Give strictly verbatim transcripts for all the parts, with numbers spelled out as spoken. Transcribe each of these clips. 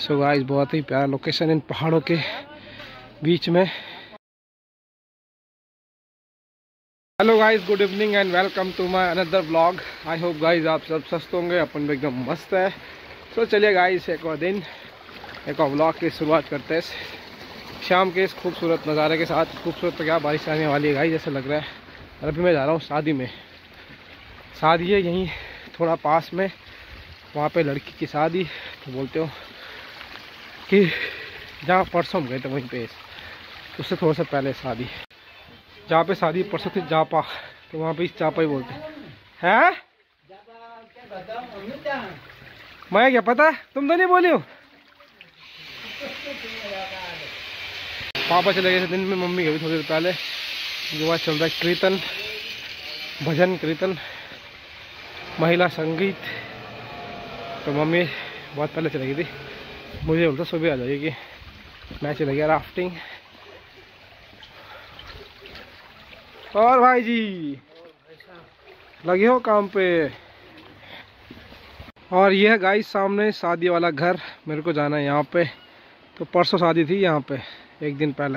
So guys बहुत ही प्यारा location in पहाड़ों के बीच में। Hello guys, good evening and welcome to my another vlog. I hope guys आप सब स्वस्थ होंगे, अपन भी एकदम मस्त है। तो चलिए गाइस, एक और दिन एक और व्लॉग की शुरुआत करते हैं शाम के इस खूबसूरत नज़ारे के साथ। खूबसूरत तो क्या, बारिश आने वाली है गाइस जैसे लग रहा है। और अभी मैं जा रहा हूँ शादी में। शादी है यहीं थोड़ा पास में, वहाँ पे लड़की की शादी। तो बोलते हो कि जहाँ परसों हम गए थे वहीं पे, उससे थोड़ा सा पहले शादी, जहाँ पे शादी परसों थी जापा, तो वहाँ पे इस चापा ही बोलते हैं। मैं क्या पता, तुम तो नहीं बोली हो। पापा चले गए थे दिन में, मम्मी गई थोड़ी देर पहले। जो वहाँ चल रहा है कीर्तन, भजन कीर्तन, महिला संगीत। तो मम्मी बहुत पहले चली गई थी, मुझे बोलता सुबह आ जाएगी। मैं चला गया राफ्टिंग। और भाई जी लगे हो काम पे। और ये है गाइस सामने शादी वाला घर। मेरे को जाना है यहाँ पे। तो परसों शादी थी यहाँ पे एक दिन पहले,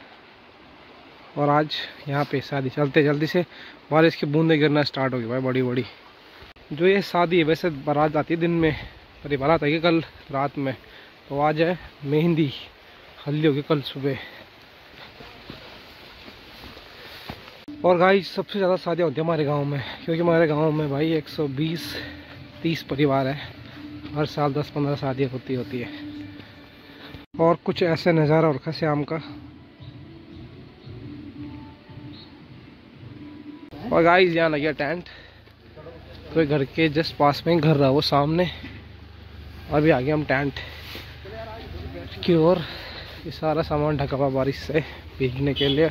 और आज यहाँ पे शादी। चलते जल्दी से बारिश की बूंदें गिरना स्टार्ट हो गई भाई, बड़ी बड़ी। जो ये शादी है, वैसे बारात आती है दिन में, पर ये बारात आएगी कल रात में। तो आज है मेहंदी, हल्दी होगी कल सुबह। और गाइस सबसे ज़्यादा शादियाँ होती है हमारे गांव में, क्योंकि हमारे गांव में भाई एक सौ बीस तीस परिवार है। हर साल दस पंद्रह शादियाँ होती होती है। और कुछ ऐसे नज़ारा रखा शाम का। और गाइस यहाँ लगे टेंट, तो घर के जस्ट पास में घर रहा वो सामने। और भी आगे हम टेंट की ओर। ये सारा सामान ढका हुआ बारिश से भीगने के लिए।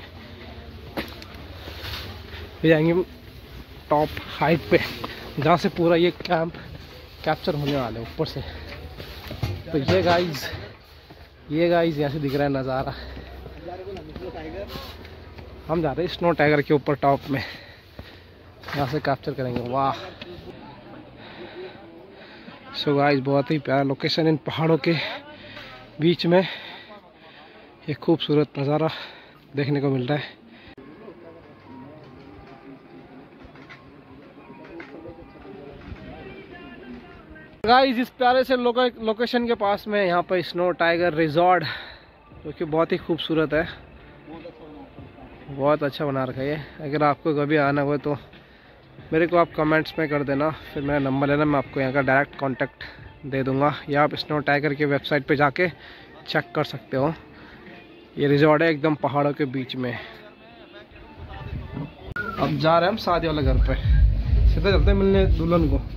फिर जाएंगे टॉप हाइट पे, जहाँ से पूरा ये कैंप कैप्चर होने वाला है ऊपर से। तो ये गाइस ये गाइस यहाँ से दिख रहा है नज़ारा। हम जा रहे हैं स्नो टाइगर के ऊपर टॉप में, यहाँ से कैप्चर करेंगे। वाह। सो गाइस बहुत ही प्यारा लोकेशन इन पहाड़ों के बीच में। एक खूबसूरत नज़ारा देखने को मिल रहा है। गाइस इस प्यारे से लोकेशन के पास में यहाँ पर स्नो टाइगर रिजॉर्ट, जो कि बहुत ही खूबसूरत है, बहुत अच्छा बना रखा है। अगर आपको कभी आना हो तो मेरे को आप कमेंट्स में कर देना, फिर मेरा नंबर लेना, मैं आपको यहाँ का डायरेक्ट कांटेक्ट दे दूँगा। या आप स्नो टाइगर के वेबसाइट पे जाके चेक कर सकते हो। ये रिजॉर्ट है एकदम पहाड़ों के बीच में। अब जा रहे हैं हम शादी वाले घर पे, सीधा चलते हैं मिलने दुल्हन को।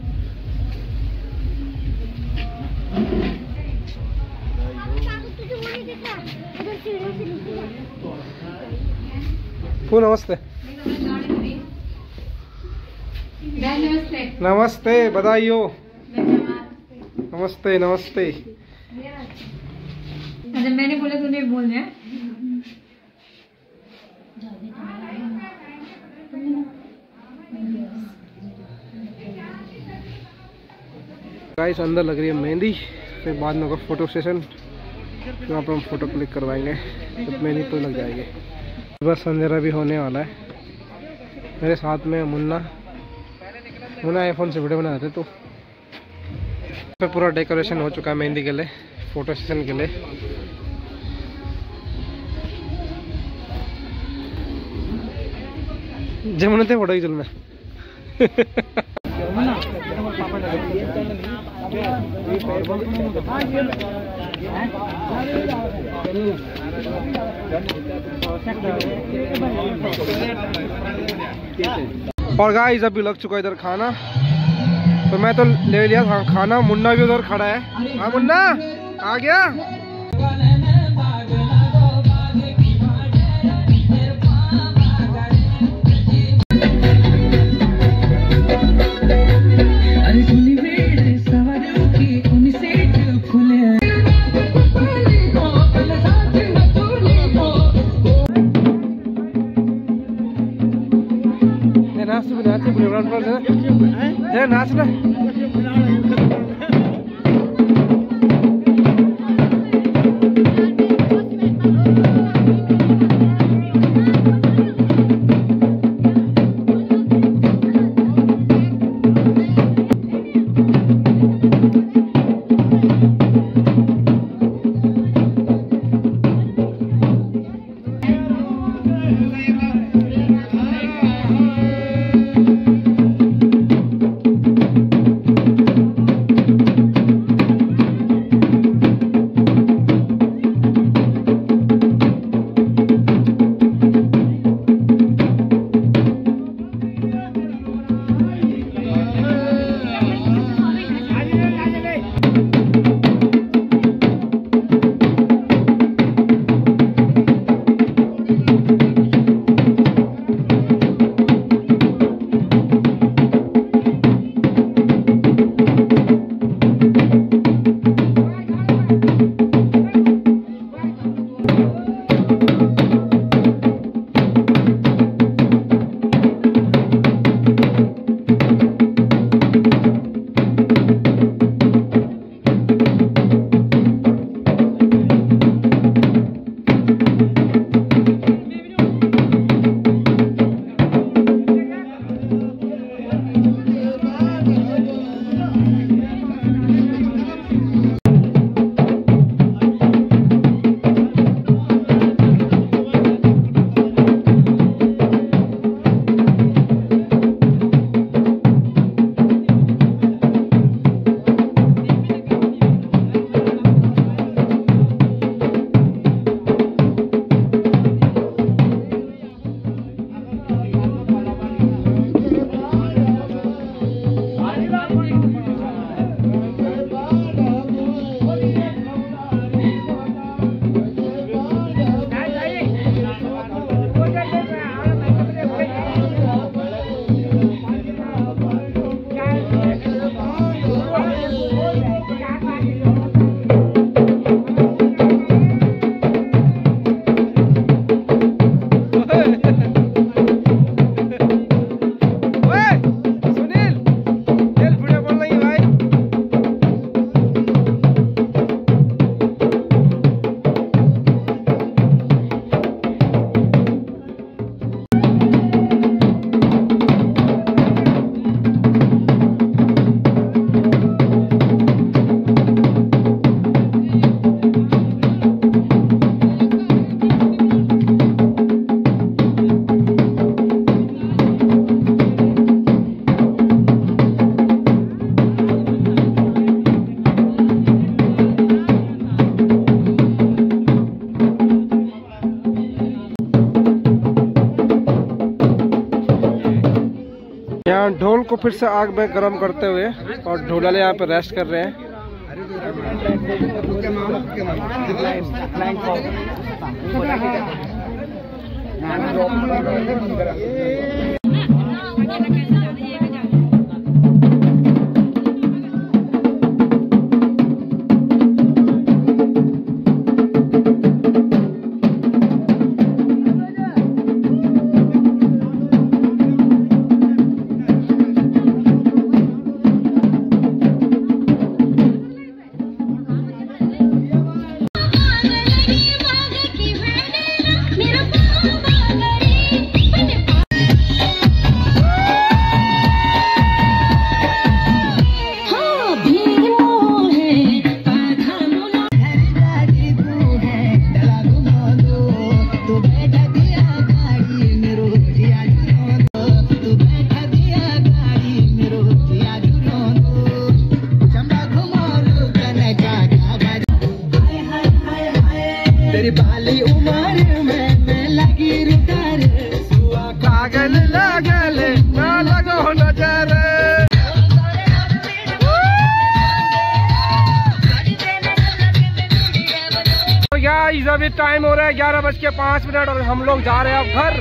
फू नमस्ते। नमस्ते नमस्ते, बधाई हो। नमस्ते नमस्ते। अच्छा मैंने बोला तूने बोल दिया। गाइस अंदर लग रही है मेहंदी, फिर बाद में होगा फोटो सेशन, वहाँ पर हम फोटो क्लिक करवाएंगे। जब मेहंदी तो लग जाएगी। बस अंधेरा भी होने वाला है। मेरे साथ में मुन्ना मुन्ना आईफोन से वीडियो बना रहे थे। तो फिर पूरा डेकोरेशन हो चुका है मेहंदी के लिए, फोटो सेशन के लिए। जमुना थे फोटो चल में। और गाइस अभी लग चुका है इधर खाना, तो मैं तो ले लिया था खाना। मुन्ना भी उधर खड़ा है। हाँ मुन्ना आ गया। नाच ना को फिर से आग में गर्म करते हुए, और ढोलाले यहाँ पे रेस्ट कर रहे हैं। अभी टाइम हो रहा है ग्यारह बज के पाँच मिनट और हम लोग जा रहे हैं अब घर।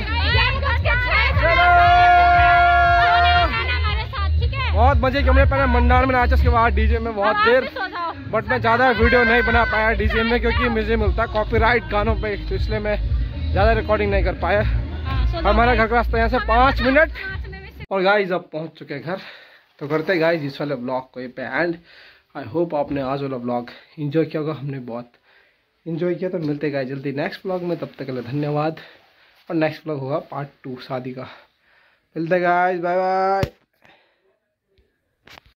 बहुत मजे के हमने पहले मंडार में नाचा, उसके बाद डीजे में बहुत देर, बट मैं ज्यादा वीडियो नहीं बना पाया डीजे में क्योंकि मुझे मिलता है कॉपीराइट गानों पे, तो इसलिए मैं ज्यादा रिकॉर्डिंग नहीं कर पाया। हमारा घर का रास्ता यहाँ से पाँच मिनट। और गाइज अब पहुँच चुके हैं घर, तो करते गाइज इस वाले ब्लॉग को पे एंड। आई होप आपने आज वाला ब्लॉग इंजॉय किया होगा, हमने बहुत इंजॉय किया। तो मिलते गए जल्दी नेक्स्ट ब्लॉग में, तब तक के लिए धन्यवाद। और नेक्स्ट ब्लॉग होगा पार्ट टू शादी का। मिलते गाइस, बाय बाय।